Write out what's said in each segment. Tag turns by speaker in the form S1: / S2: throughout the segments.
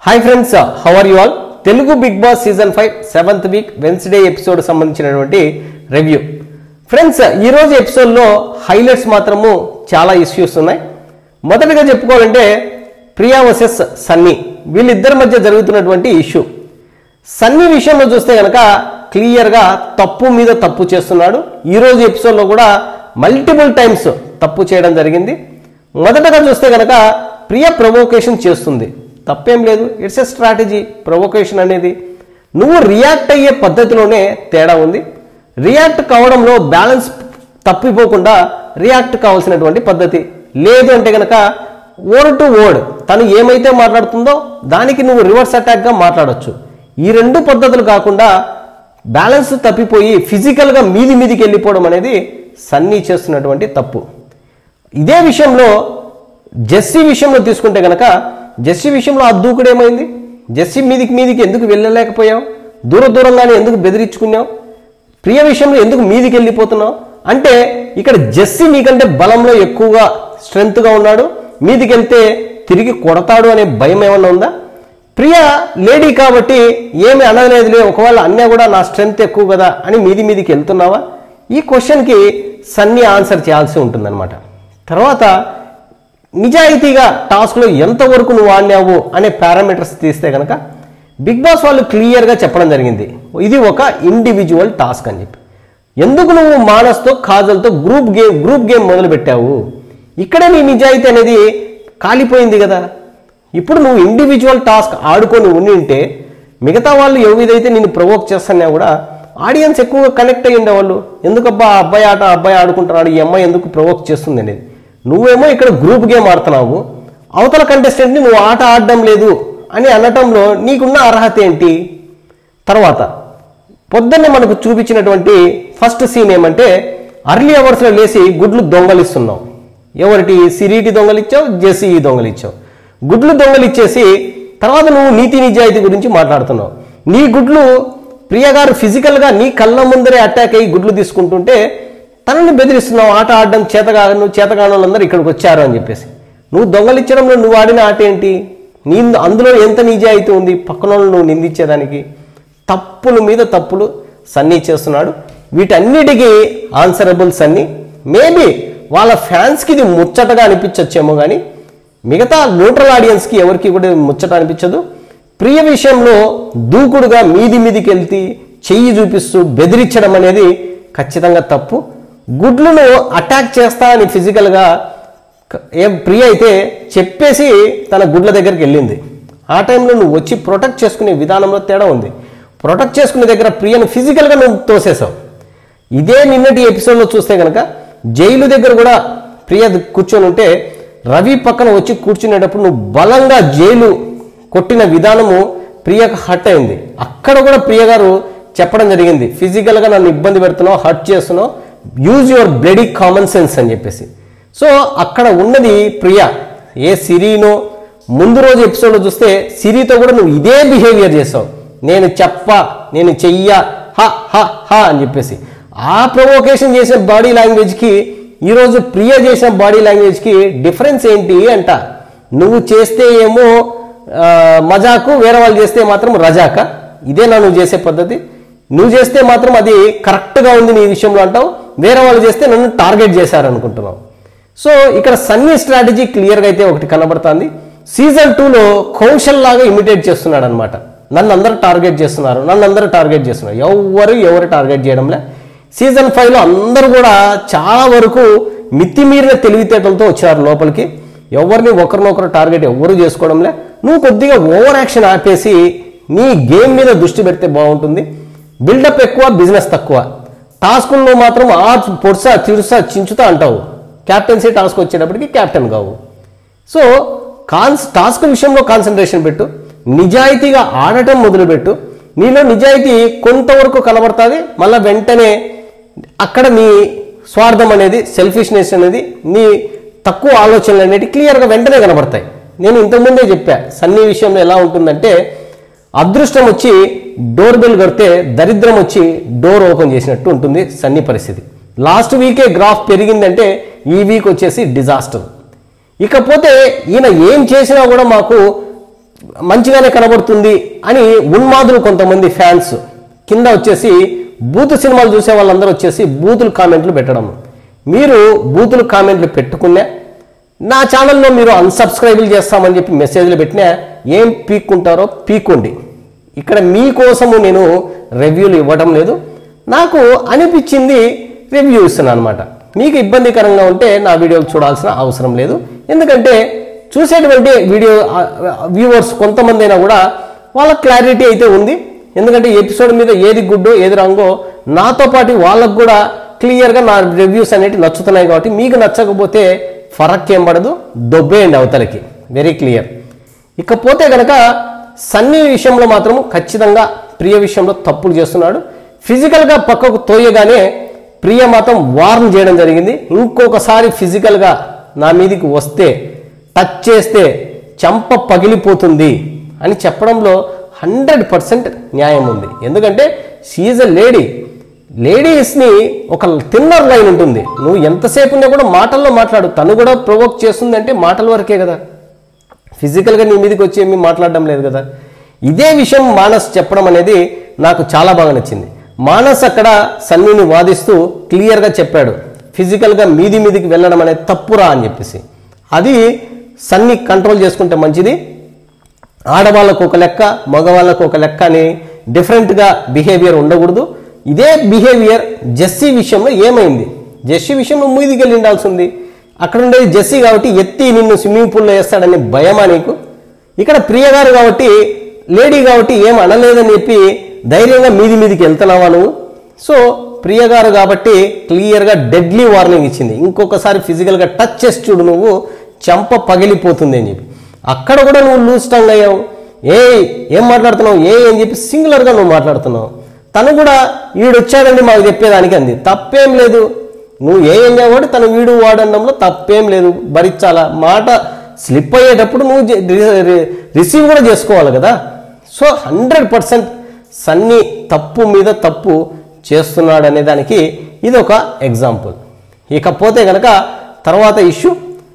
S1: Hi friends, how are you all? Telugu Bigg Boss season 5 7th week Wednesday episode సంబంధించినటువంటి review. Friends, ఈ రోజు episode లో highlights మాత్రము చాలా ఇష్యూస్ ఉన్నాయి. మొదటగా చెప్పుకోవాలంటే ప్రియా వర్సెస్ సన్నీ, వీళ్ళిద్దరి మధ్య జరుగుతున్నటువంటి ఇష్యూ. సన్నీ విషయంలో చూస్తే గనక క్లియర్ గా తప్పు మీద తప్పు చేస్తున్నాడు. ఈ రోజు ఎపిసోడ్ లో కూడా మల్టిపుల్ టైమ్స్ తప్పు చేయడం జరిగింది. మొదటగా చూస్తే గనక ప్రియ ప్రొవోకేషన్ చేస్తుంది, తప్పేం లేదు, ఇట్స్ ఎ స్ట్రాటజీ. ప్రొవోకేషన్ అనేది నువ్వు రియాక్ట్ అయ్యే పద్ధతిలోనే తేడా ఉంది. రియాక్ట్ కావడంలో బ్యాలెన్స్ తప్పిపోకుండా రియాక్ట్ కావాల్సినటువంటి పద్ధతి లేదు. అంటే కనుక వర్డ్ టు వర్డ్ తను ఏమైతే మాట్లాడుతుందో దానికి నువ్వు రివర్స్ అటాక్గా మాట్లాడొచ్చు. ఈ రెండు పద్ధతులు కాకుండా బ్యాలెన్స్ తప్పిపోయి ఫిజికల్గా మీదికి వెళ్ళిపోవడం అనేది సన్నీ చేస్తున్నటువంటి తప్పు. ఇదే విషయంలో జెస్సీ విషయంలో తీసుకుంటే కనుక జెస్సీ విషయంలో ఆ దూకుడు ఏమైంది? జెస్సీ మీదికి ఎందుకు వెళ్ళలేకపోయావు? దూరంగానే ఎందుకు బెదిరించుకున్నావు? ప్రియ విషయంలో ఎందుకు మీదికి వెళ్ళిపోతున్నావు? అంటే ఇక్కడ జెస్సీ నీకంటే బలంలో ఎక్కువగా స్ట్రెంగ్త్గా ఉన్నాడు, మీదికి వెళ్తే తిరిగి కొడతాడు అనే భయం ఏమన్నా ఉందా? ప్రియ లేడీ కాబట్టి ఏమి అనలేదులే, ఒకవేళ అన్నా కూడా నా స్ట్రెంగ్త్ ఎక్కువ కదా అని మీదికి వెళ్తున్నావా? ఈ క్వశ్చన్కి సన్నీ ఆన్సర్ చేయాల్సి ఉంటుందన్నమాట. తర్వాత నిజాయితీగా టాస్క్లో ఎంతవరకు నువ్వు ఆడినావు అనే పారామీటర్స్ తీస్తే కనుక బిగ్ బాస్ వాళ్ళు క్లియర్గా చెప్పడం జరిగింది, ఇది ఒక ఇండివిజువల్ టాస్క్ అని చెప్పి. ఎందుకు నువ్వు మానస్తో కాజల్తో గ్రూప్ గేమ్ మొదలు పెట్టావు? ఇక్కడే నీ నిజాయితీ అనేది కాలిపోయింది కదా. ఇప్పుడు నువ్వు ఇండివిజువల్ టాస్క్ ఆడుకొని ఉంటే మిగతా వాళ్ళు ఏదైతే నేను ప్రొవోక్ చేస్తున్నా కూడా ఆడియన్స్ ఎక్కువగా కనెక్ట్ అయ్యి ఉండేవాళ్ళు. ఎందుకబ్బా అబ్బాయి ఆడుకుంటున్నాడు, ఈ అమ్మాయి ఎందుకు ప్రొవోక్ చేస్తుంది అనేది. నువ్వేమో ఇక్కడ గ్రూప్ గేమ్ ఆడుతున్నావు, అవతల కంటెస్టెంట్ని నువ్వు ఆట ఆడడం లేదు అని అనటంలో నీకున్న అర్హత ఏంటి? తర్వాత పొద్దున్నే మనకు చూపించినటువంటి ఫస్ట్ సీన్ ఏమంటే అర్లీ అవర్స్లో లేచి గుడ్లు దొంగలిస్తున్నావు. ఎవరికి? సిరీటి దొంగలిచ్చావు, జెస్సీ దొంగలిచ్చావు. గుడ్లు దొంగలిచ్చేసి తర్వాత నువ్వు నీతి నిజాయితీ గురించి మాట్లాడుతున్నావు. నీ గుడ్లు ప్రియ గారు ఫిజికల్గా నీ కళ్ళ ముందరే అటాక్ అయ్యి గుడ్లు తీసుకుంటుంటే తనని బెదిరిస్తున్నావు, ఆట ఆడడం చేతగాను వాళ్ళందరూ ఇక్కడికి వచ్చారు అని చెప్పేసి. నువ్వు దొంగలిచ్చడంలో నువ్వు ఆడిన ఆట ఏంటి? అందులో ఎంత నిజాయితీ ఉంది పక్కన నువ్వు నిందించేదానికి? తప్పుల మీద తప్పులు సన్నీ చేస్తున్నాడు. వీటన్నిటికీ ఆన్సరబుల్ సన్నీ. మేబీ వాళ్ళ ఫ్యాన్స్కి ఇది ముచ్చటగా అనిపించచ్చేమో కానీ మిగతా న్యూట్రల్ ఆడియన్స్కి ఎవరికి కూడా ముచ్చట అనిపించదు. ప్రియ విషయంలో దూకుడుగా మీదికి వెళ్తే చెయ్యి చూపిస్తూ బెదిరించడం అనేది ఖచ్చితంగా తప్పు. గుడ్లను అటాక్ చేస్తా అని ఫిజికల్గా ప్రియ అయితే చెప్పేసి తన గుడ్ల దగ్గరికి వెళ్ళింది. ఆ టైంలో నువ్వు వచ్చి ప్రొటెక్ట్ చేసుకునే విధానంలో తేడా ఉంది. ప్రొటెక్ట్ చేసుకునే దగ్గర ప్రియను ఫిజికల్గా నువ్వు తోసేసావు. ఇదే నిన్నటి ఎపిసోడ్లో చూస్తే కనుక జైలు దగ్గర కూడా ప్రియ కూర్చొని ఉంటే రవి పక్కన వచ్చి కూర్చునేటప్పుడు నువ్వు బలంగా జైలు కొట్టిన విధానము ప్రియకు హర్ట్ అయింది. అక్కడ కూడా ప్రియ గారు చెప్పడం జరిగింది, ఫిజికల్గా నన్ను ఇబ్బంది పెడుతున్నావు, హర్ట్ చేస్తున్నావు, use your bloody common sense అని చెప్పేసి. సో అక్కడ ఉన్నది ప్రియ. ఏ సిరీనో ముందు రోజు ఎపిసోడ్లో చూస్తే సిరీతో కూడా నువ్వు ఇదే బిహేవియర్ చేసావు, నేను చెయ్య హ అని చెప్పేసి. ఆ ప్రొవోకేషన్ చేసిన బాడీ లాంగ్వేజ్కి ఈరోజు ప్రియ చేసిన బాడీ లాంగ్వేజ్కి డిఫరెన్స్ ఏంటి అంట. నువ్వు చేస్తే ఏమో మజాకు, వేరే వాళ్ళు చేస్తే మాత్రం రజాక. ఇదేనా నువ్వు చేసే పద్ధతి? నువ్వు చేస్తే మాత్రం అది కరెక్ట్గా ఉంది నీ విషయంలో అంటావు, వేరే వాళ్ళు చేస్తే నన్ను టార్గెట్ చేశారనుకుంటున్నావు. సో ఇక్కడ సన్నీ స్ట్రాటజీ క్లియర్గా అయితే ఒకటి కనబడుతుంది. సీజన్ 2లో కౌశల్ లాగా ఇమిటేట్ చేస్తున్నాడు అనమాట. నన్ను అందరూ టార్గెట్ చేస్తున్నారు, ఎవరు టార్గెట్ చేయడంలే. సీజన్ 5లో అందరూ కూడా చాలా వరకు మితిమీరిన తెలివితేటలతో వచ్చారు లోపలికి. ఎవరిని ఒకరినొకరు టార్గెట్ ఎవరు చేసుకోవడంలే. నువ్వు కొద్దిగా ఓవర్ యాక్షన్ ఆపేసి నీ గేమ్ మీద దృష్టి పెడితే బాగుంటుంది. బిల్డప్ ఎక్కువ, బిజినెస్ తక్కువ. టాస్కుల్లో మాత్రం పొడుసా తిరుసా చించుతా అంటావు. క్యాప్టెన్సీ టాస్క్ వచ్చేటప్పటికి క్యాప్టెన్ కావు. సో టాస్క్ విషయంలో కాన్సన్ట్రేషన్ పెట్టు, నిజాయితీగా ఆడటం మొదలుపెట్టు. నీలో నిజాయితీ కొంతవరకు కనబడుతుంది, మళ్ళీ వెంటనే అక్కడ నీ స్వార్థం అనేది, సెల్ఫిష్నెస్ అనేది, నీ తక్కువ ఆలోచనలు అనేవి క్లియర్గా వెంటనే కనబడతాయి. నేను ఇంతకుముందే చెప్పా సన్నీ విషయంలో ఎలా ఉంటుందంటే అదృష్టం వచ్చి డోర్ బెల్ కొడితే దరిద్రం వచ్చి డోర్ ఓపెన్ చేసినట్టు ఉంటుంది సన్నీ పరిస్థితి. లాస్ట్ వీకే గ్రాఫ్ పెరిగిందంటే ఈ వీక్ వచ్చేసి డిజాస్టర్. ఇకపోతే ఈయన ఏం చేసినా కూడా మాకు మంచిగానే కనబడుతుంది అని ఉన్మాదులు కొంతమంది ఫ్యాన్స్ కింద వచ్చేసి బూతు సినిమాలు చూసే వాళ్ళందరూ వచ్చేసి బూతులు కామెంట్లు పెట్టడం. మీరు బూతులు కామెంట్లు పెట్టుకున్నా, నా ఛానల్లో మీరు అన్సబ్స్క్రైబులు చేస్తామని చెప్పి మెసేజ్లు పెట్టినా ఏం పీక్కుంటారో పీక్కోండి. ఇక్కడ మీకోసము నేను రివ్యూలు ఇవ్వడం లేదు, నాకు అనిపించింది రివ్యూ ఇస్తున్నాను అనమాట. మీకు ఇబ్బందికరంగా ఉంటే నా వీడియోలు చూడాల్సిన అవసరం లేదు. ఎందుకంటే చూసేటువంటి వీడియో వ్యూవర్స్ కొంతమంది అయినా కూడా వాళ్ళ క్లారిటీ అయితే ఉంది. ఎందుకంటే ఎపిసోడ్ మీద ఏది గుడ్డో ఏది రాంగో నాతో పాటు వాళ్ళకు కూడా క్లియర్గా నా రివ్యూస్ అనేవి నచ్చుతున్నాయి. కాబట్టి మీకు నచ్చకపోతే ఫరక్ ఏం పడదు, దొబ్బేయండి అవతలకి, వెరీ క్లియర్. ఇకపోతే కనుక సన్నీ విషయంలో మాత్రం ఖచ్చితంగా ప్రియ విషయంలో తప్పులు చేస్తున్నాడు. ఫిజికల్గా పక్కకు తోయగానే ప్రియ మాత్రం వార్న్ చేయడం జరిగింది. ఇంకొకసారి ఫిజికల్గా నా మీదికి వస్తే, టచ్ చేస్తే చెంప పగిలిపోతుంది అని చెప్పడంలో 100% న్యాయం ఉంది. ఎందుకంటే షీఈజ్ ఎ లేడీ. లేడీస్ని ఒక థిన్నర్ లైన్ ఉంటుంది. నువ్వు ఎంతసేపు ఉన్నా కూడా మాటల్లో మాట్లాడు. తను కూడా ప్రొవోక్ చేస్తుంది అంటే మాటల వరకే కదా, ఫిజికల్గా నీ మీదకి వచ్చి ఏమీ మాట్లాడడం లేదు కదా. ఇదే విషయం మానస్ చెప్పడం అనేది నాకు చాలా బాగా నచ్చింది. మానస్ అక్కడ సన్నీని వాదిస్తూ క్లియర్గా చెప్పాడు, ఫిజికల్గా మీదికి వెళ్ళడం అనేది తప్పురా అని చెప్పేసి. అది సన్నీ కంట్రోల్ చేసుకుంటే మంచిది. ఆడవాళ్ళకు ఒక లెక్క, మగవాళ్ళకు ఒక లెక్క అని డిఫరెంట్గా బిహేవియర్ ఉండకూడదు. ఇదే బిహేవియర్ జెస్సీ విషయంలో ఏమైంది? జెస్సీ విషయంలో మీదికి వెళ్ళి ఉండాల్సి ఉంది. అక్కడ ఉండేది జెస్సీ కాబట్టి ఎత్తి నిన్ను స్విమ్మింగ్ పూల్లో వేస్తాడని భయమా నీకు? ఇక్కడ ప్రియ గారు కాబట్టి, లేడీ కాబట్టి ఏం అనలేదని చెప్పి ధైర్యంగా మీదికి వెళ్తున్నావా నువ్వు? సో ప్రియ గారు కాబట్టి క్లియర్గా డెడ్లీ వార్నింగ్ ఇచ్చింది, ఇంకొకసారి ఫిజికల్గా టచ్ చేసి చూడు, నువ్వు చెంప పగిలిపోతుంది అని చెప్పి. అక్కడ కూడా నువ్వు లూజ్ టంగ్ అయ్యావు. ఏం మాట్లాడుతున్నావు అని చెప్పి సింగులర్గా నువ్వు మాట్లాడుతున్నావు. తను కూడా వీడొచ్చాడండి మాకు చెప్పేదానికి అంది. తప్పేం లేదు, నువ్వు ఏం కాబట్టి తను వీడు వాడడంలో తప్పేం లేదు, భరించాలా. మాట స్లిప్ అయ్యేటప్పుడు నువ్వు రిసీవ్ కూడా చేసుకోవాలి కదా. సో 100% సన్నీ తప్పు మీద తప్పు చేస్తున్నాడు అనే దానికి ఇది ఒక ఎగ్జాంపుల్. ఇకపోతే కనుక తర్వాత ఇష్యూ,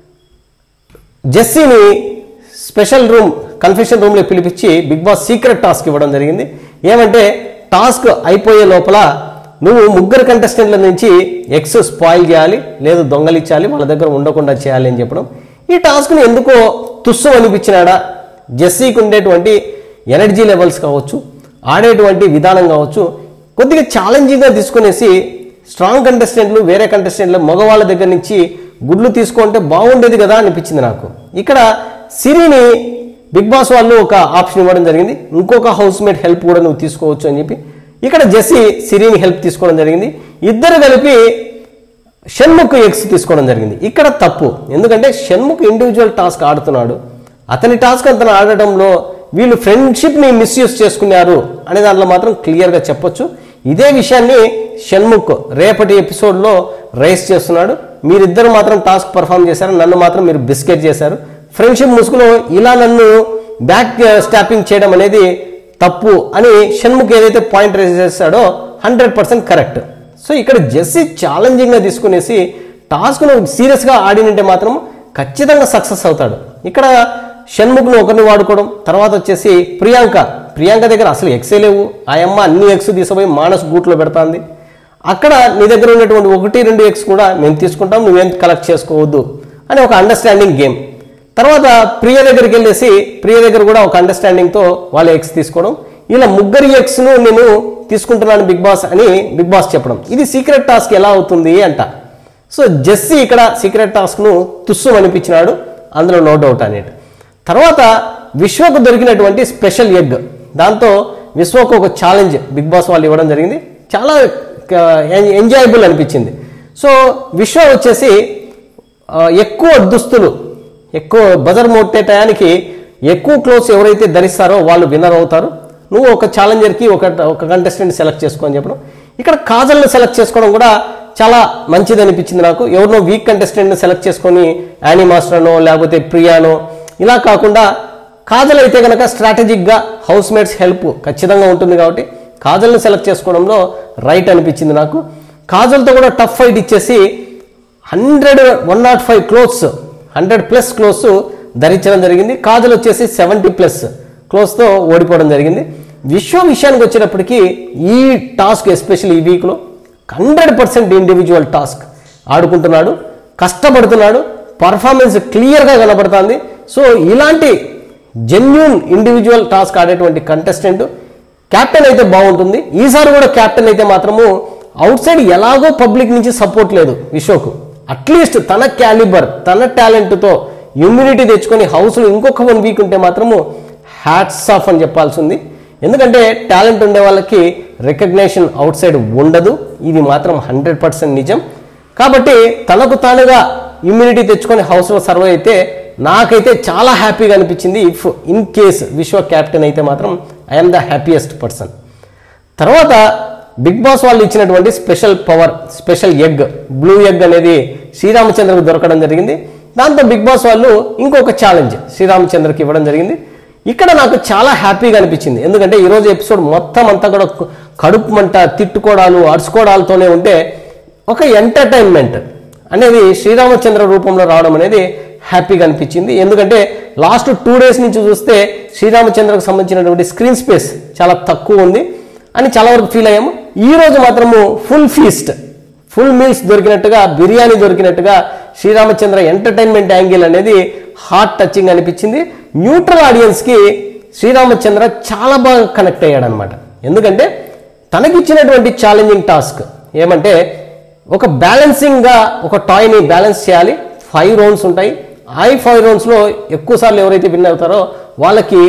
S1: జెస్సీని స్పెషల్ రూమ్ కన్ఫెషన్ రూమ్లో పిలిపించి బిగ్ బాస్ సీక్రెట్ టాస్క్ ఇవ్వడం జరిగింది. ఏమంటే టాస్క్ అయిపోయే లోపల నువ్వు 3 కంటెస్టెంట్ల నుంచి ఎగ్స్ స్పాయిల్ చేయాలి, లేదు దొంగలిచ్చాలి, వాళ్ళ దగ్గర ఉండకుండా చేయాలి అని చెప్పడం. ఈ టాస్క్ని ఎందుకో తుస్సు అనిపించినాడా? జెస్సీకి ఉండేటువంటి ఎనర్జీ లెవెల్స్ కావచ్చు, ఆడేటువంటి విధానం కావచ్చు, కొద్దిగా ఛాలెంజింగ్గా తీసుకునేసి స్ట్రాంగ్ కంటెస్టెంట్లు వేరే కంటెస్టెంట్లు మగవాళ్ళ దగ్గర నుంచి గుడ్లు తీసుకుంటే బాగుండేది కదా అనిపించింది నాకు. ఇక్కడ సిరిని బిగ్ బాస్ వాళ్ళు ఒక ఆప్షన్ ఇవ్వడం జరిగింది, ఇంకొక హౌస్ మేట్ హెల్ప్ కూడా నువ్వు తీసుకోవచ్చు అని చెప్పి. ఇక్కడ జెస్సీ సిరిని హెల్ప్ తీసుకోవడం జరిగింది. ఇద్దరు కలిపి షణ్ముఖ్ ఎగ్స్ తీసుకోవడం జరిగింది. ఇక్కడ తప్పు, ఎందుకంటే షణ్ముఖ్ ఇండివిజువల్ టాస్క్ ఆడుతున్నాడు. అతని టాస్క్ అతను ఆడటంలో వీళ్ళు ఫ్రెండ్షిప్ని మిస్యూజ్ చేసుకున్నారు అనే దాంట్లో మాత్రం క్లియర్గా చెప్పొచ్చు. ఇదే విషయాన్ని షణ్ముఖ్ రేపటి ఎపిసోడ్లో రైస్ చేస్తున్నాడు. మీరిద్దరు మాత్రం టాస్క్ పర్ఫామ్ చేశారు, నన్ను మాత్రం మీరు బిస్కెట్ చేశారు. ఫ్రెండ్షిప్ ముసుగులో ఇలా నన్ను బ్యాక్ స్టాపింగ్ చేయడం అనేది తప్పు అని షణ్ముఖ్ ఏదైతే పాయింట్ రైజ్ చేస్తాడో 100% కరెక్ట్. సో ఇక్కడ జెస్సీ ఛాలెంజింగ్గా తీసుకునేసి టాస్క్ను సీరియస్గా ఆడినంటే మాత్రం ఖచ్చితంగా సక్సెస్ అవుతాడు. ఇక్కడ షణ్ముఖ్ను ఒకరిని వాడుకోవడం, తర్వాత వచ్చేసి ప్రియాంక దగ్గర అసలు ఎక్సే లేవు. ఆ అమ్మ అన్ని ఎగ్స్ తీసుకుపోయి మానస్ గూట్లో పెడతాంది. అక్కడ నీ దగ్గర ఉన్నటువంటి 1-2 ఎగ్స్ కూడా మేము తీసుకుంటాం, నువ్వేం కలెక్ట్ చేసుకోవద్దు అని ఒక అండర్స్టాండింగ్ గేమ్. తర్వాత ప్రియ దగ్గరికి వెళ్ళేసి ప్రియ దగ్గర కూడా ఒక అండర్స్టాండింగ్తో వాళ్ళ ఎగ్స్ తీసుకోవడం. ఇలా 3 ఎగ్స్ను నేను తీసుకుంటున్నాను బిగ్ బాస్ అని బిగ్ బాస్ చెప్పడం. ఇది సీక్రెట్ టాస్క్ ఎలా అవుతుంది అంట. సో జెస్సీ ఇక్కడ సీక్రెట్ టాస్క్ను తుస్సు అనిపించినాడు, అందులో నో డౌట్ అనేది. తర్వాత విశ్వకు దొరికినటువంటి స్పెషల్ ఎగ్, దాంతో విశ్వకు ఒక ఛాలెంజ్ బిగ్ బాస్ వాళ్ళు ఇవ్వడం జరిగింది. చాలా ఎంజాయబుల్ అనిపించింది. సో విశ్వ వచ్చేసి ఎక్కువ దుస్తులు, ఎక్కువ బజర్ మోటే టయానికి ఎక్కువ క్లోత్స్ ఎవరైతే ధరిస్తారో వాళ్ళు విన్నర్ అవుతారు. నువ్వు ఒక ఛాలెంజర్కి ఒక కంటెస్టెంట్ సెలెక్ట్ చేసుకొని చెప్పడం. ఇక్కడ కాజల్ని సెలెక్ట్ చేసుకోవడం కూడా చాలా మంచిది అనిపించింది నాకు. ఎవరినో వీక్ కంటెస్టెంట్ని సెలెక్ట్ చేసుకొని యానీ మాస్టర్నో లేకపోతే ప్రియానో ఇలా కాకుండా కాజల్ అయితే కనుక స్ట్రాటజిక్గా హౌస్ మేట్స్ హెల్ప్ ఖచ్చితంగా ఉంటుంది కాబట్టి కాజల్ని సెలెక్ట్ చేసుకోవడంలో రైట్ అనిపించింది నాకు. కాజల్తో కూడా టఫ్ ఫైట్ ఇచ్చేసి 105 క్లోత్స్ 100+ క్లోత్స్ ధరించడం జరిగింది. కాజల్ వచ్చేసి 70+ క్లోజ్తో ఓడిపోవడం జరిగింది. విశ్వ విషయానికి వచ్చేటప్పటికి ఈ టాస్క్ ఎస్పెషల్లీ ఈ వీక్లో 100% ఇండివిజువల్ టాస్క్ ఆడుకుంటున్నాడు, కష్టపడుతున్నాడు, పర్ఫార్మెన్స్ క్లియర్గా కనబడుతుంది. సో ఇలాంటి జెన్యూన్ ఇండివిజువల్ టాస్క్ ఆడేటువంటి కంటెస్టెంట్ క్యాప్టెన్ అయితే బాగుంటుంది. ఈసారి కూడా క్యాప్టెన్ అయితే మాత్రము అవుట్ సైడ్ ఎలాగో పబ్లిక్ నుంచి సపోర్ట్ లేదు విశ్వకు. అట్లీస్ట్ తన క్యాలిబర్ తన టాలెంట్తో ఇమ్యూనిటీ తెచ్చుకొని హౌస్లో ఇంకొక 1 వీక్ ఉంటే మాత్రము హ్యాట్స్ ఆఫ్ అని చెప్పాల్సి ఉంది. ఎందుకంటే టాలెంట్ ఉండే వాళ్ళకి రికగ్నేషన్ అవుట్ సైడ్ ఉండదు, ఇది మాత్రం 100% నిజం. కాబట్టి తనకు తానుగా ఇమ్యూనిటీ తెచ్చుకొని హౌస్లో సర్వైవ్ అయితే నాకైతే చాలా హ్యాపీగా అనిపించింది. If in case Vishwa captain అయితే మాత్రం ఐఎమ్ ద హ్యాపీయెస్ట్ పర్సన్. తర్వాత బిగ్ బాస్ వాళ్ళు ఇచ్చినటువంటి special power, special egg, blue egg అనేది శ్రీరామచంద్రకు దొరకడం జరిగింది. దాంతో బిగ్ బాస్ వాళ్ళు ఇంకొక ఛాలెంజ్ శ్రీరామచంద్రకి ఇవ్వడం జరిగింది. ఇక్కడ నాకు చాలా హ్యాపీగా అనిపించింది. ఎందుకంటే ఈరోజు ఎపిసోడ్ మొత్తం అంతా కూడా కడుపు మంట, తిట్టుకోవడాలు, అరుచుకోవడాలతోనే ఉంటే ఒక ఎంటర్టైన్మెంట్ అనేది శ్రీరామచంద్ర రూపంలో రావడం అనేది హ్యాపీగా అనిపించింది. ఎందుకంటే లాస్ట్ 2 డేస్ నుంచి చూస్తే శ్రీరామచంద్రకు సంబంధించినటువంటి స్క్రీన్ స్పేస్ చాలా తక్కువ ఉంది అని చాలా వరకు ఫీల్ అయ్యాము. ఈ రోజు మాత్రము ఫుల్ ఫీస్ట్, ఫుల్ మీల్స్ దొరికినట్టుగా, బిర్యానీ దొరికినట్టుగా శ్రీరామచంద్ర ఎంటర్టైన్మెంట్ యాంగిల్ అనేది హార్ట్ టచింగ్ అనిపించింది. న్యూట్రల్ ఆడియన్స్కి శ్రీరామచంద్ర చాలా బాగా కనెక్ట్ అయ్యాడు అనమాట. ఎందుకంటే తనకిచ్చినటువంటి ఛాలెంజింగ్ టాస్క్ ఏమంటే ఒక బ్యాలెన్సింగ్గా ఒక టాయ్ని బ్యాలెన్స్ చేయాలి. 5 రౌండ్స్ ఉంటాయి. ఆ 5 రౌండ్స్లో ఎక్కువ సార్లు ఎవరైతే విన్ అవుతారో వాళ్ళకి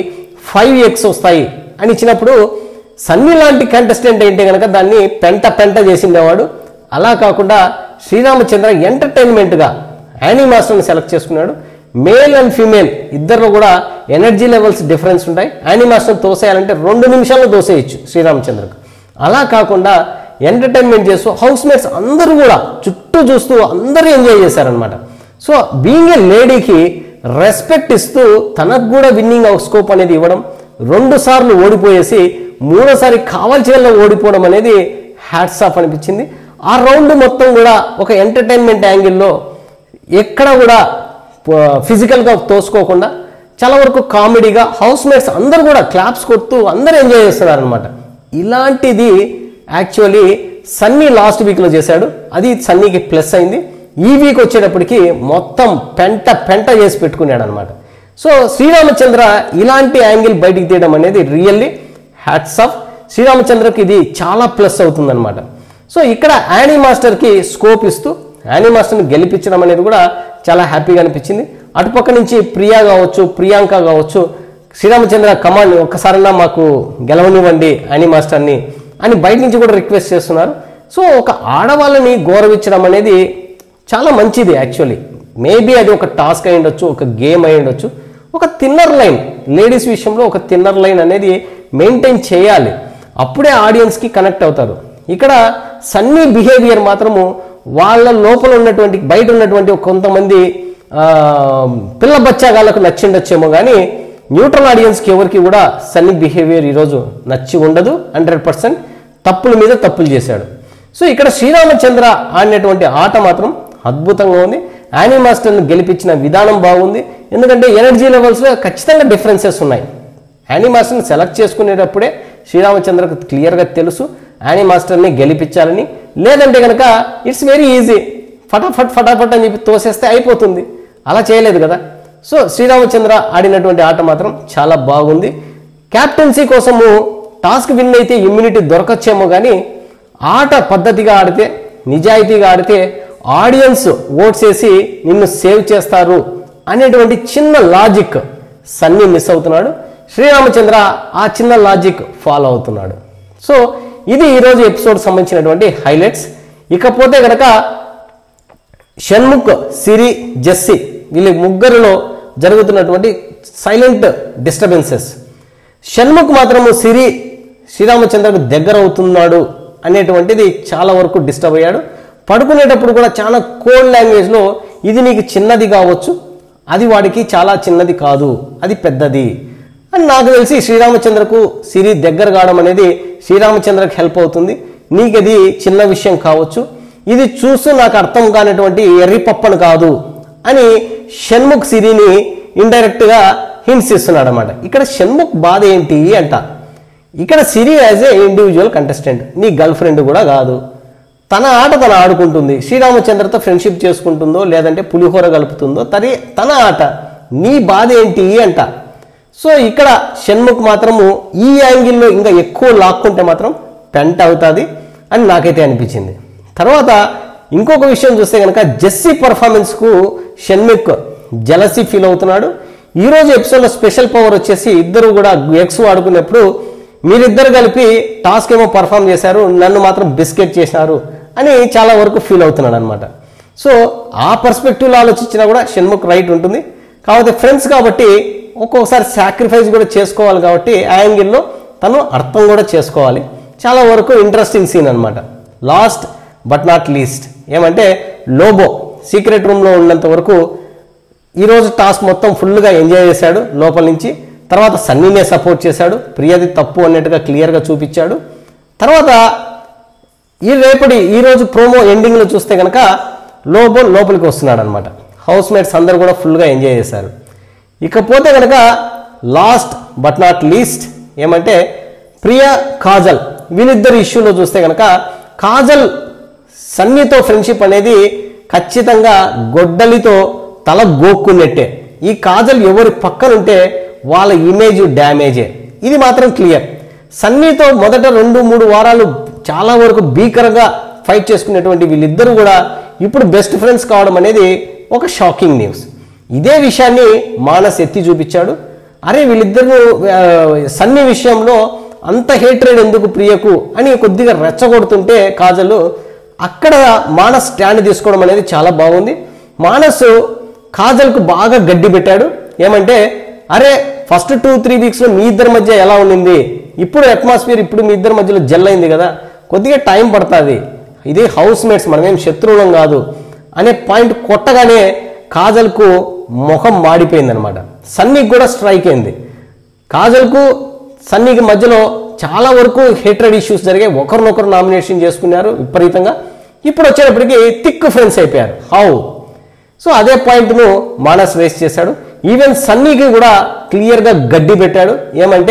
S1: 5x వస్తాయి అని ఇచ్చినప్పుడు సన్నీ లాంటి కంటెస్టెంట్ ఏంటి కనుక దాన్ని పెంట చేసిండేవాడు. అలా కాకుండా శ్రీరామచంద్ర ఎంటర్టైన్మెంట్గా యానీ మాస్టర్ని సెలెక్ట్ చేసుకున్నాడు. మేల్ అండ్ ఫీమేల్ ఇద్దరిలో కూడా ఎనర్జీ లెవెల్స్ డిఫరెన్స్ ఉంటాయి. యానీ మాస్టర్ తోసేయాలంటే 2 నిమిషాల్లో తోసేయచ్చు శ్రీరామచంద్రకు. అలా కాకుండా ఎంటర్టైన్మెంట్ చేస్తూ హౌస్ మేట్స్ అందరూ కూడా చుట్టూ చూస్తూ అందరూ ఎంజాయ్ చేశారనమాట. సో బీయింగ్ ఏ లేడీకి రెస్పెక్ట్ ఇస్తూ తనకు కూడా విన్నింగ్ స్కోప్ అనేది ఇవ్వడం, 2 సార్లు ఓడిపోయేసి 3సారి కావాల్సిన ఓడిపోవడం అనేది హ్యాట్స్ ఆఫ్ అనిపించింది. ఆ రౌండ్ మొత్తం కూడా ఒక ఎంటర్టైన్మెంట్ యాంగిల్లో ఎక్కడ కూడా ఫిజికల్గా తోసుకోకుండా చాలా వరకు కామెడీగా హౌస్ మేట్స్ అందరూ కూడా క్లాప్స్ కొడుతూ అందరూ ఎంజాయ్ చేస్తున్నారు అనమాట. ఇలాంటిది యాక్చువల్లీ సన్నీ లాస్ట్ వీక్లో చేశాడు, అది సన్నీకి ప్లస్ అయింది. ఈ వీక్ వచ్చేటప్పటికి మొత్తం పెంట చేసి పెట్టుకున్నాడు అనమాట. సో శ్రీరామచంద్ర ఇలాంటి యాంగిల్ బయటికి తీయడం అనేది రియల్లీ హ్యాట్స్ ఆఫ్. శ్రీరామచంద్రకి ఇది చాలా ప్లస్ అవుతుందన్నమాట. సో ఇక్కడ యానీ మాస్టర్కి స్కోప్ ఇస్తూ యానీ మాస్టర్ని గెలిపించడం అనేది కూడా చాలా హ్యాపీగా అనిపించింది. అటుపక్క నుంచి ప్రియా కావచ్చు, ప్రియాంక కావచ్చు, శ్రీరామచంద్ర కమాండ్ ఒక్కసారన్నా మాకు గెలవనివ్వండి యానీ మాస్టర్ని అని బయట నుంచి కూడా రిక్వెస్ట్ చేస్తున్నారు. సో ఒక ఆడవాళ్ళని గౌరవించడం అనేది చాలా మంచిది. యాక్చువల్లీ మేబీ అది ఒక టాస్క్ అయి ఉండొచ్చు, ఒక గేమ్ అయి ఉండొచ్చు. ఒక థిన్నర్ లైన్, లేడీస్ విషయంలో ఒక థిన్నర్ లైన్ అనేది మెయింటైన్ చేయాలి, అప్పుడే ఆడియన్స్కి కనెక్ట్ అవుతారు. ఇక్కడ సన్నీ బిహేవియర్ మాత్రము వాళ్ళ లోపల ఉన్నటువంటి బయట ఉన్నటువంటి కొంతమంది పిల్ల బచ్చాగాళ్ళకు నచ్చిండొచ్చేమో కానీ న్యూట్రల్ ఆడియన్స్కి ఎవరికి కూడా సన్నీ బిహేవియర్ ఈరోజు నచ్చి ఉండదు. 100% తప్పుల మీద తప్పులు చేశాడు. సో ఇక్కడ శ్రీరామచంద్ర ఆడినటువంటి ఆట మాత్రం అద్భుతంగా ఉంది. యానీ మాస్టర్ని గెలిపించిన విధానం బాగుంది. ఎందుకంటే ఎనర్జీ లెవెల్స్లో ఖచ్చితంగా డిఫరెన్సెస్ ఉన్నాయి. యానీ మాస్టర్ని సెలెక్ట్ చేసుకునేటప్పుడే శ్రీరామచంద్రకు క్లియర్గా తెలుసు యానీ మాస్టర్ని గెలిపించాలని. లేదంటే కనుక ఇట్స్ వెరీ ఈజీ, ఫటాఫట్ అని చెప్పి తోసేస్తే అయిపోతుంది. అలా చేయలేదు కదా. సో శ్రీరామచంద్ర ఆడినటువంటి ఆట మాత్రం చాలా బాగుంది. క్యాప్టెన్సీ కోసము టాస్క్ విన్ అయితే ఇమ్యూనిటీ దొరకచ్చేమో కానీ ఆట పద్ధతిగా ఆడితే, నిజాయితీగా ఆడితే ఆడియన్స్ ఓట్స్ వేసి నిన్ను సేవ్ చేస్తారు అనేటువంటి చిన్న లాజిక్ సన్నీ మిస్ అవుతున్నాడు. శ్రీరామచంద్ర ఆ చిన్న లాజిక్ ఫాలో అవుతున్నాడు. సో ఇది ఈరోజు ఎపిసోడ్ సంబంధించినటువంటి హైలైట్స్. ఇకపోతే కనుక షణ్ముఖ్, సిరి, జెస్సీ వీళ్ళ ముగ్గురిలో జరుగుతున్నటువంటి సైలెంట్ డిస్టర్బెన్సెస్. షణ్ముఖ్ మాత్రము శ్రీరామచంద్రకు దగ్గర అవుతున్నాడు అనేటువంటిది చాలా వరకు డిస్టర్బ్ అయ్యాడు. పడుకునేటప్పుడు కూడా చాలా కోల్డ్ లాంగ్వేజ్లో ఇది నీకు చిన్నది కావచ్చు, అది వాడికి చాలా చిన్నది కాదు, అది పెద్దది అని నాకు తెలిసి శ్రీరామచంద్రకు సిరి దగ్గర కావడం అనేది శ్రీరామచంద్రకు హెల్ప్ అవుతుంది. నీకు అది చిన్న విషయం కావచ్చు, ఇది చూస్తూ నాకు అర్థం కానటువంటి ఎర్రి పప్పను కాదు అని షణ్ముఖ్ సిరిని ఇండైరెక్ట్గా హింట్స్ ఇస్తున్నాడు అనమాట. ఇక్కడ షణ్ముఖ్ బాధ ఏంటి అంట. ఇక్కడ Siri as a individual contestant, నీ గర్ల్ ఫ్రెండ్ కూడా కాదు, తన ఆట తను ఆడుకుంటుంది, శ్రీరామచంద్రతో ఫ్రెండ్షిప్ చేసుకుంటుందో లేదంటే పులిహోర కలుపుతుందో తన ఆట, నీ బాధ ఏంటి అంట. సో ఇక్కడ షణ్ముఖ్ మాత్రము ఈ యాంగిల్లో ఇంకా ఎక్కువ లాక్కుంటే మాత్రం పెంట అవుతుంది అని నాకైతే అనిపించింది. తర్వాత ఇంకొక విషయం చూస్తే కనుక జెస్సీ పర్ఫార్మెన్స్కు షణ్ముఖ్ జెలసీ ఫీల్ అవుతున్నాడు. ఈరోజు ఎపిసోడ్లో స్పెషల్ పవర్ వచ్చేసి ఇద్దరు కూడా ఎక్స్ వాడుకున్నప్పుడు మీరిద్దరు కలిపి టాస్క్ ఏమో పర్ఫామ్ చేశారు, నన్ను మాత్రం బిస్కెట్ చేశారు అని చాలా వరకు ఫీల్ అవుతున్నాడు అనమాట. సో ఆ పర్స్పెక్టివ్లో ఆలోచించినా కూడా షణ్ముఖ్ రైట్ ఉంటుంది. కాకపోతే ఫ్రెండ్స్ కాబట్టి ఒక్కొక్కసారి సాక్రిఫైస్ కూడా చేసుకోవాలి కాబట్టి ఆ యాంగిల్లో తను అర్థం కూడా చేసుకోవాలి. చాలా వరకు ఇంట్రెస్టింగ్ సీన్ అనమాట. లాస్ట్ బట్ నాట్ లీస్ట్ ఏమంటే లోబో సీక్రెట్ రూమ్లో ఉన్నంత వరకు ఈరోజు టాస్క్ మొత్తం ఫుల్గా ఎంజాయ్ చేశాడు లోపల నుంచి. తర్వాత సన్నీనే సపోర్ట్ చేశాడు, ప్రియది తప్పు అన్నట్టుగా క్లియర్గా చూపించాడు. తర్వాత ఈరోజు ప్రోమో ఎండింగ్లో చూస్తే కనుక లోబో లోపలికి వస్తున్నాడు అనమాట. హౌస్ మేట్స్ అందరూ కూడా ఫుల్గా ఎంజాయ్ చేశారు. ఇకపోతే కనుక లాస్ట్ బట్ నాట్ లీస్ట్ ఏమంటే ప్రియా కాజల్ వీళ్ళిద్దరు ఇష్యూలో చూస్తే కనుక కాజల్ సన్నీతో ఫ్రెండ్షిప్ అనేది ఖచ్చితంగా గొడ్డలితో తల గోక్కున్నట్టే. ఈ కాజల్ ఎవరి పక్కనుంటే వాళ్ళ ఇమేజ్ డ్యామేజే, ఇది మాత్రం క్లియర్. సన్నీతో మొదట 2-3 వారాలు చాలా వరకు భీకరంగా ఫైట్ చేసుకునేటువంటి వీళ్ళిద్దరూ కూడా ఇప్పుడు బెస్ట్ ఫ్రెండ్స్ కావడం అనేది ఒక షాకింగ్ న్యూస్. ఇదే విషయాన్ని మానస్ ఎత్తి చూపించాడు. అరే వీళ్ళిద్దరూ సన్నీ విషయంలో అంత హేట్రేడ్ ఎందుకు ప్రియకు అని కొద్దిగా రెచ్చగొడుతుంటే కాజల్ అక్కడ మానస్ స్టాండ్ తీసుకోవడం అనేది చాలా బాగుంది. మానస్ కాజల్కు బాగా గడ్డి పెట్టాడు. ఏమంటే అరే ఫస్ట్ 2-3 వీక్స్లో మీ ఇద్దరి మధ్య ఎలా ఉండింది, ఇప్పుడు అట్మాస్ఫియర్ ఇప్పుడు మీ ఇద్దరి మధ్యలో జెల్ అయింది కదా, కొద్దిగా టైం పడుతుంది, ఇది హౌస్ మేట్స్ మనమేం శత్రువులం కాదు అనే పాయింట్ కొట్టగానే కాజల్కు ముఖం మాడిపోయింది అనమాట. సన్నీకి కూడా స్ట్రైక్ అయింది. కాజల్కు సన్నీకి మధ్యలో చాలా వరకు హేట్రెడ్ ఇష్యూస్ జరిగాయి, ఒకరినొకరు నామినేషన్ చేసుకున్నారు విపరీతంగా. ఇప్పుడు వచ్చేటప్పటికి థిక్ ఫ్రెండ్స్ అయిపోయారు. హౌ? సో అదే పాయింట్ను మానస్ రేస్ చేశాడు. ఈవెన్ సన్నీకి కూడా క్లియర్గా గడ్డి పెట్టాడు. ఏమంటే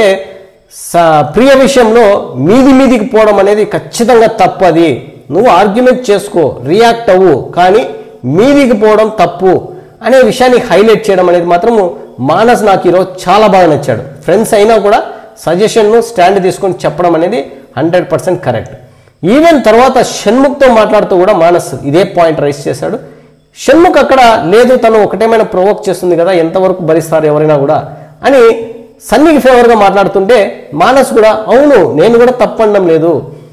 S1: ప్రియ విషయంలో మీదికి పోవడం అనేది ఖచ్చితంగా తప్పది, నువ్వు ఆర్గ్యుమెంట్ చేసుకో, రియాక్ట్ అవ్వు, కానీ మీదికి పోవడం తప్పు అనే విషయాన్ని హైలైట్ చేయడం అనేది మాత్రము మానస్ నాకు ఈరోజు చాలా బాగా నచ్చాడు. ఫ్రెండ్స్ అయినా కూడా సజెషన్ను స్టాండ్ తీసుకొని చెప్పడం అనేది 100% కరెక్ట్. ఈవెన్ తర్వాత షణ్ముఖ్తో మాట్లాడుతూ కూడా మానస్ ఇదే పాయింట్ రైస్ చేశాడు. షణ్ముఖ్ అక్కడ లేదు, తను ఒకటేమైనా ప్రొవోక్ చేస్తుంది కదా, ఎంతవరకు భరిస్తారు ఎవరైనా కూడా అని సన్నీకి ఫేవర్గా మాట్లాడుతుంటే మానస్ కూడా అవును నేను కూడా తప్పనడం లేదు,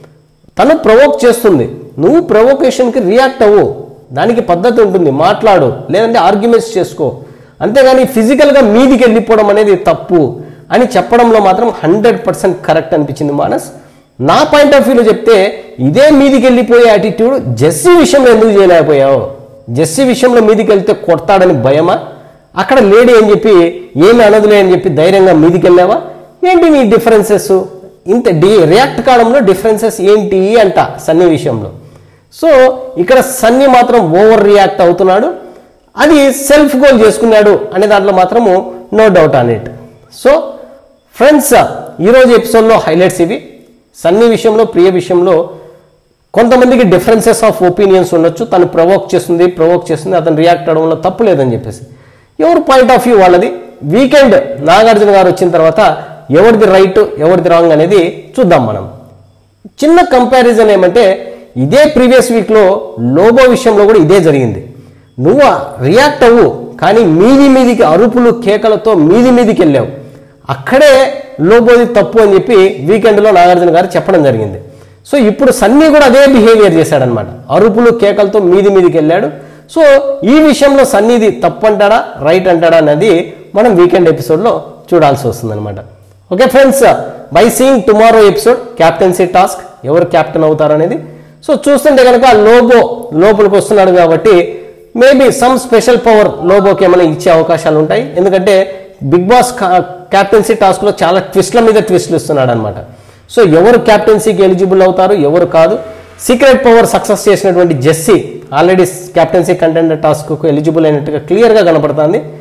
S1: తను ప్రొవోక్ చేస్తుంది, నువ్వు ప్రొవోకేషన్కి రియాక్ట్ అవ్వు, దానికి పద్ధతి ఉంటుంది, మాట్లాడు, లేదంటే ఆర్గ్యుమెంట్స్ చేసుకో, అంతేగాని ఫిజికల్గా మీదికి వెళ్ళిపోవడం అనేది తప్పు అని చెప్పడంలో మాత్రం 100% కరెక్ట్ అనిపించింది మానస్. నా పాయింట్ ఆఫ్ వ్యూలో చెప్తే ఇదే మీదికి వెళ్ళిపోయే యాటిట్యూడ్ జెస్సీ విషయంలో ఎందుకు చేయలేకపోయావు? జెస్సీ విషయంలో మీదికి వెళ్తే కొడతాడని భయమా? అక్కడ లేడీ అని చెప్పి ఏమి అనదులే అని చెప్పి ధైర్యంగా మీదికి వెళ్ళావా? ఏంటి నీ డిఫరెన్సెస్? ఇంత రియాక్ట్ కావడంలో డిఫరెన్సెస్ ఏంటి అంట సన్నీ విషయంలో. సో ఇక్కడ సన్నీ మాత్రం ఓవర్ రియాక్ట్ అవుతున్నాడు, అది సెల్ఫ్ గోల్ చేసుకున్నాడు అనే దాంట్లో మాత్రము no doubt on it. So friends ఈరోజు ఎపిసోడ్లో హైలైట్స్ ఇవి. సన్నీ విషయంలో ప్రియ విషయంలో కొంతమందికి డిఫరెన్సెస్ ఆఫ్ ఒపీనియన్స్ ఉండొచ్చు, తను ప్రొవోక్ చేస్తుంది అతను రియాక్ట్ అవడంలో తప్పు లేదని చెప్పేసి ఎవరి పాయింట్ ఆఫ్ వ్యూ వాళ్ళది. వీకెండ్ నాగార్జున గారు వచ్చిన తర్వాత ఎవరిది రైట్ ఎవరిది రాంగ్ అనేది చూద్దాం మనం. చిన్న కంపారిజన్ ఏమంటే ఇదే ప్రీవియస్ వీక్లో లోబో విషయంలో కూడా ఇదే జరిగింది. నువ్వు రియాక్ట్ అవ్వు, కానీ మీదికి అరుపులు కేకలతో మీదికి వెళ్ళావు, అక్కడే లోబోది తప్పు అని చెప్పి వీకెండ్లో నాగార్జున గారు చెప్పడం జరిగింది. సో ఇప్పుడు సన్నీ కూడా అదే బిహేవియర్ చేశాడనమాట, అరుపులు కేకలతో మీదికి వెళ్ళాడు. సో ఈ విషయంలో సన్నీది తప్పు అంటాడా రైట్ అంటాడా అనేది మనం వీకెండ్ ఎపిసోడ్లో చూడాల్సి వస్తుందన్నమాట. Okay friends, bye seeing tomorrow episode captaincy task ఎవరు క్యాప్టెన్ అవుతారు అనేది. సో చూస్తుంటే కనుక లోబో లోపలికి వస్తున్నాడు కాబట్టి మేబీ సమ్ స్పెషల్ పవర్ లోబోకి ఏమైనా ఇచ్చే అవకాశాలు ఉంటాయి. ఎందుకంటే బిగ్ బాస్ క్యాప్టెన్సీ టాస్క్లో చాలా ట్విస్ట్ల మీద ట్విస్ట్లు ఇస్తున్నాడు అనమాట. సో ఎవరు క్యాప్టెన్సీకి ఎలిజిబుల్ అవుతారు ఎవరు కాదు. సీక్రెట్ పవర్ సక్సెస్ చేసినటువంటి జెస్సీ ఆల్రెడీ క్యాప్టెన్సీ కంటెండర్ టాస్క్కు ఎలిజిబుల్ అయినట్టుగా క్లియర్గా కనపడుతుంది.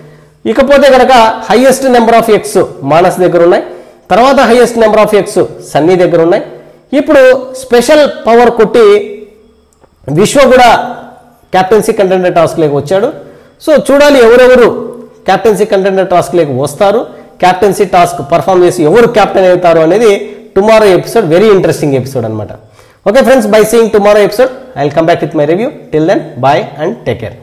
S1: ఇకపోతే కనుక highest number of eggs Manas దగ్గర ఉన్నాయి. తర్వాత highest number of eggs Sunny దగ్గర ఉన్నాయి. ఇప్పుడు స్పెషల్ పవర్ కొట్టి విశ్వ కూడా క్యాప్టెన్సీ కంటెండర్ టాస్క్ లేక వచ్చాడు. సో చూడాలి ఎవరెవరు క్యాప్టెన్సీ కంటెండర్ టాస్క్ లేక వస్తారు, క్యాప్టెన్సీ టాస్క్ పర్ఫామ్ చేసి ఎవరు క్యాప్టెన్ అవుతారు అనేది tomorrow episode very interesting episode అనమాట. Okay friends, bye seeing tomorrow episode I will come back with my review. Till then bye and take care.